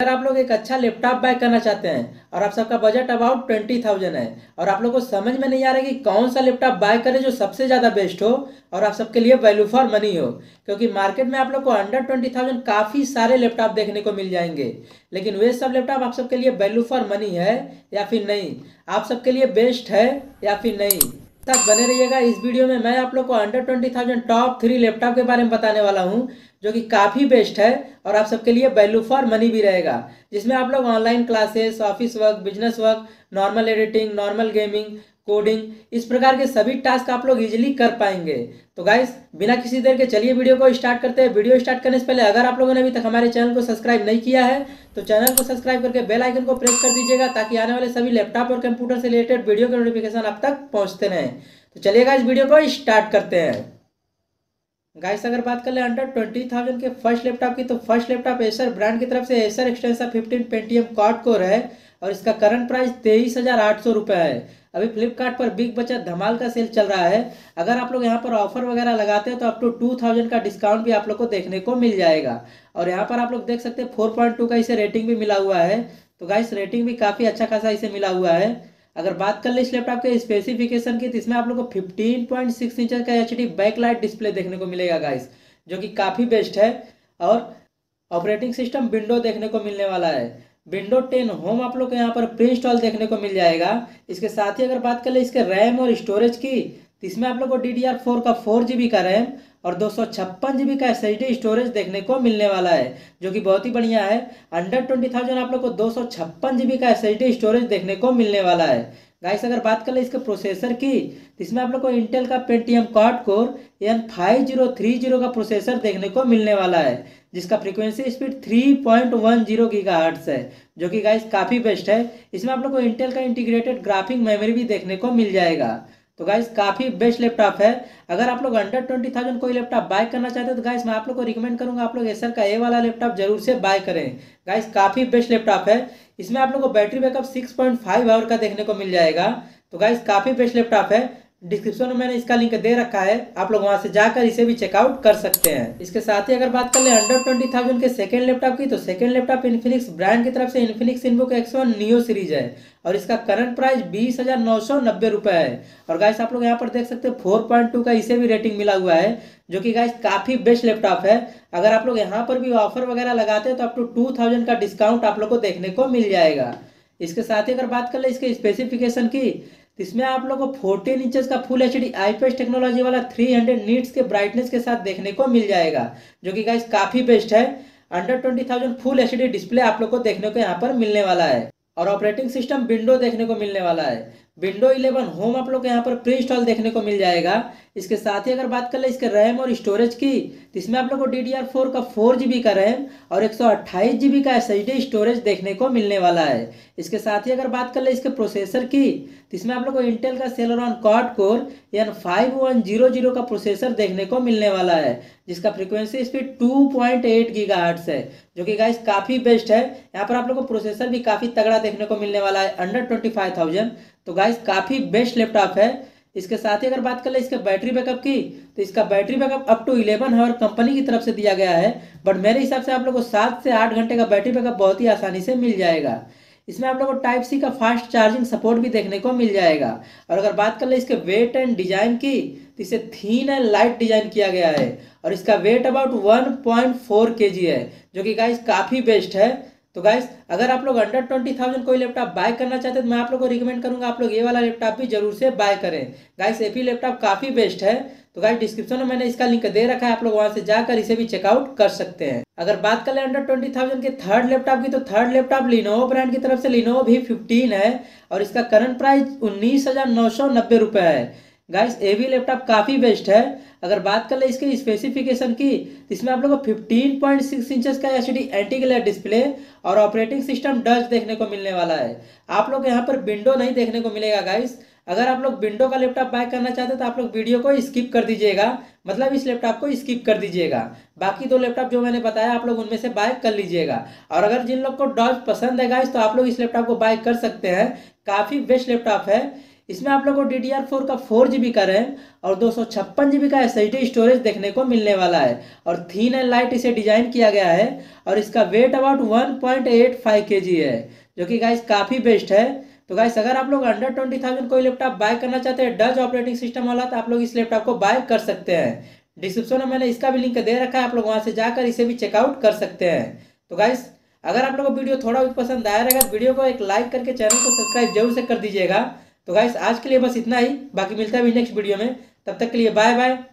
अगर आप लोग एक अच्छा लैपटॉप बाय करना चाहते हैं और आप सबका बजट अबाउट 20,000 है और आप लोग को समझ में नहीं आ रहा है कि कौन सा लैपटॉप बाय करें जो सबसे ज़्यादा बेस्ट हो और आप सबके लिए वैल्यू फॉर मनी हो, क्योंकि मार्केट में आप लोग को अंडर 20,000 काफ़ी सारे लैपटॉप देखने को मिल जाएंगे, लेकिन वे सब लैपटॉप आप सबके लिए वैल्यू फॉर मनी है या फिर नहीं, आप सबके लिए बेस्ट है या फिर नहीं। साथ बने रहिएगा। इस वीडियो में मैं आप लोग को अंडर 20,000 टॉप 3 लैपटॉप के बारे में बताने वाला हूं जो कि काफ़ी बेस्ट है और आप सबके लिए वैल्यू फॉर मनी भी रहेगा, जिसमें आप लोग online classes, office work, business work, normal editing, normal gaming, coding, इस प्रकार के सभी टास्क आप लोग इजीली कर पाएंगे। तो गाइस बिना किसी देर के चलिए वीडियो को स्टार्ट करते हैं। वीडियो स्टार्ट करने से पहले अगर आप लोगों ने अभी तक हमारे चैनल को सब्सक्राइब नहीं किया है तो चैनल को सब्सक्राइब करके बेल आइकन को प्रेस कर दीजिएगा ताकि आने वाले सभी लैपटॉप और कंप्यूटर से रिलेटेड वीडियो के नोटिफिकेशन आप तक पहुंचते रहें। तो चलिए गाइस वीडियो को स्टार्ट करते हैं। गाइस अगर बात कर ले अंडर 20,000 के फर्स्ट लैपटॉप की, तो फर्स्ट लैपटॉप एसर ब्रांड की तरफ से Acer Extensa 15 Pentium quad core है और इसका करंट प्राइस 23,800 रुपये है। अभी फ्लिपकार्ट पर बिग बचत धमाल का सेल चल रहा है। अगर आप लोग यहाँ पर ऑफर वगैरह लगाते हैं तो अप टू 2,000 का डिस्काउंट भी आप लोग को देखने को मिल जाएगा। और यहाँ पर आप लोग देख सकते हैं 4.2 का इसे रेटिंग भी मिला हुआ है। तो गाइस रेटिंग भी काफ़ी अच्छा खासा इसे मिला हुआ है। अगर बात कर ले इस लैपटॉप के स्पेसिफिकेशन की, तो इसमें आप लोग को 15.6 इंच का एचडी बैकलाइट डिस्प्ले देखने को मिलेगा गाइस, जो कि काफ़ी बेस्ट है। और ऑपरेटिंग सिस्टम विंडो देखने को मिलने वाला है। विंडो 10 होम आप लोग को यहाँ पर प्री इंस्टॉल देखने को मिल जाएगा। इसके साथ ही अगर बात कर ले इसके रैम और स्टोरेज की, तो इसमें आप लोग को DDR4 का 4 GB का रैम और 256 GB का SSD स्टोरेज देखने को मिलने वाला है, जो कि बहुत ही बढ़िया है। अंडर 20,000 आप लोग को 256 GB का SSD स्टोरेज देखने को मिलने वाला है। गाइस अगर बात कर ले इसके प्रोसेसर की, तो इसमें आप लोग को इंटेल का पेंटियम क्वाड कोर N5030 का प्रोसेसर देखने को मिलने वाला है, जिसका फ्रीक्वेंसी स्पीड 3.10 GHz है, जो कि गाइस काफ़ी बेस्ट है। इसमें आप लोग को इंटेल का इंटीग्रेटेड ग्राफिक मेमोरी भी देखने को मिल जाएगा। तो गाइस काफ़ी बेस्ट लैपटॉप है। अगर आप लोग अंडर 20,000 कोई लैपटॉप बाय करना चाहते हैं तो गाइस मैं आप लोग को रिकमेंड करूंगा आप लोग एसर का ए वाला लैपटॉप जरूर से बाय करें। गाइस काफ़ी बेस्ट लैपटॉप है। इसमें आप लोग को बैटरी बैकअप 6.5 आवर का देखने को मिल जाएगा। तो गाइस काफ़ी बेस्ट लैपटॉप है। डिस्क्रिप्शन में मैंने इसका लिंक दे रखा है, आप लोग वहां से जाकर इसे भी चेकआउट कर सकते हैं। इसके साथ ही अगर बात कर ले अंडर 20,000 के सेकेंड लैपटॉप की, तो सेकेंड लैपटॉप इन्फिनिक्स ब्रांड की तरफ से Infinix InBook X1 neo series है और इसका करंट प्राइस 20,990 रुपये है। और गाइस आप लोग यहाँ पर देख सकते हैं 4.2 का इसे भी रेटिंग मिला हुआ है, जो कि गाइस काफ़ी बेस्ट लैपटॉप है। अगर आप लोग यहाँ पर भी ऑफर वगैरह लगाते हैं तो अप टू 2,000 का डिस्काउंट आप लोग को देखने को मिल जाएगा। इसके साथ ही अगर बात कर ले इसके स्पेसिफिकेशन की, तो इसमें आप लोग को 14 इंचेस का फुल एचडी आईपीएस टेक्नोलॉजी वाला 300 नीट्स के ब्राइटनेस के साथ देखने को मिल जाएगा, जो कि गाइस काफ़ी बेस्ट है। अंडर 20,000 फुल एचडी डिस्प्ले आप लोग को देखने को यहाँ पर मिलने वाला है और ऑपरेटिंग सिस्टम विंडो देखने को मिलने वाला है। विंडो 11 होम आप लोग को यहाँ पर प्री इंस्टॉल देखने को मिल जाएगा। इसके साथ ही अगर बात कर ले इसके रैम और स्टोरेज की, तो इसमें आप लोग को DDR4 का 4 GB का रैम और 128 GB का SSD स्टोरेज देखने को मिलने वाला है। इसके साथ ही अगर बात कर ले इसके प्रोसेसर की, तो इसमें आप लोग को इंटेल का सेलेरॉन क्वाड कोर N5100 का प्रोसेसर देखने को मिलने वाला है, जिसका फ्रीक्वेंसी स्पीड 2.8 GHz है, जो कि गाइस काफ़ी बेस्ट है। यहाँ पर आप लोग को प्रोसेसर भी काफ़ी तगड़ा देखने को मिलने वाला है अंडर 25,000। तो गाइस काफ़ी बेस्ट लैपटॉप है। इसके साथ ही अगर बात कर ले इसके बैटरी बैकअप की, तो इसका battery backup up to 11 hour company की तरफ से दिया गया है, बट मेरे हिसाब से आप लोग को 7 से 8 घंटे का बैटरी बैकअप बहुत ही आसानी से मिल जाएगा। इसमें आप लोग को टाइप सी का फास्ट चार्जिंग सपोर्ट भी देखने को मिल जाएगा। और अगर बात कर ले इसके वेट एंड डिजाइन की, तो इसे थीन एंड लाइट डिजाइन किया गया है और इसका वेट अबाउट 1.4 kg है, जो कि गाइस काफ़ी बेस्ट है। तो गाइस अगर आप लोग अंडर 20,000 कोई लैपटॉप बाय करना चाहते हैं तो मैं आप लोग को रिकमेंड करूंगा आप लोग ये वाला लैपटॉप भी जरूर से बाय करें। गाइस ये भी लैपटॉप काफ़ी बेस्ट है। तो गाइस डिस्क्रिप्शन में मैंने इसका लिंक दे रखा है, आप लोग वहां से जाकर इसे भी चेकआउट कर सकते हैं। अगर बात कर ले अंडर 20,000 के थर्ड लैपटॉप की, तो थर्ड लैपटॉप लिनोवो ब्रांड की तरफ से लिनोवो V15 है और इसका करंट प्राइस 19,990 रुपये है। गाइस ये भी लैपटॉप काफ़ी बेस्ट है। अगर बात कर ले इसके स्पेसिफिकेशन की, तो इसमें आप लोग को 15.6 इंचेस का एचडी एंटी ग्लेयर डिस्प्ले और ऑपरेटिंग सिस्टम डच देखने को मिलने वाला है। आप लोग यहाँ पर विंडो नहीं देखने को मिलेगा गाइस। अगर आप लोग विंडो का लैपटॉप बाय करना चाहते हैं तो आप लोग वीडियो को स्किप कर दीजिएगा, मतलब इस लैपटॉप को स्किप कर दीजिएगा। बाकी दो लैपटॉप जो मैंने बताया आप लोग उनमें से बाय कर लीजिएगा। और अगर जिन लोग को डच पसंद है गाइस तो आप लोग इस लैपटॉप को बाय कर सकते हैं, काफ़ी बेस्ट लैपटॉप है। इसमें आप लोग को DDR4 का 4 GB का रैम और 256 GB का SSD स्टोरेज देखने को मिलने वाला है। और थीन एंड लाइट इसे डिजाइन किया गया है और इसका वेट अबाउट 1.85 kg है, जो कि गाइस काफ़ी बेस्ट है। तो गाइस अगर आप लोग अंडर 20,000 कोई लैपटॉप बाय करना चाहते हैं डच ऑपरेटिंग सिस्टम वाला, तो आप लोग इस लैपटॉप को बाय कर सकते हैं। डिस्क्रिप्शन में मैंने इसका भी लिंक दे रखा है, आप लोग वहां से जाकर इसे भी चेकआउट कर सकते हैं। तो गाइस अगर आप लोग को वीडियो थोड़ा भी पसंद आया रहेगा तो वीडियो को एक लाइक करके चैनल को सब्सक्राइब जरूर से कर दीजिएगा। तो गाइस आज के लिए बस इतना ही, बाकी मिलता है भी नेक्स्ट वीडियो में। तब तक के लिए बाय बाय।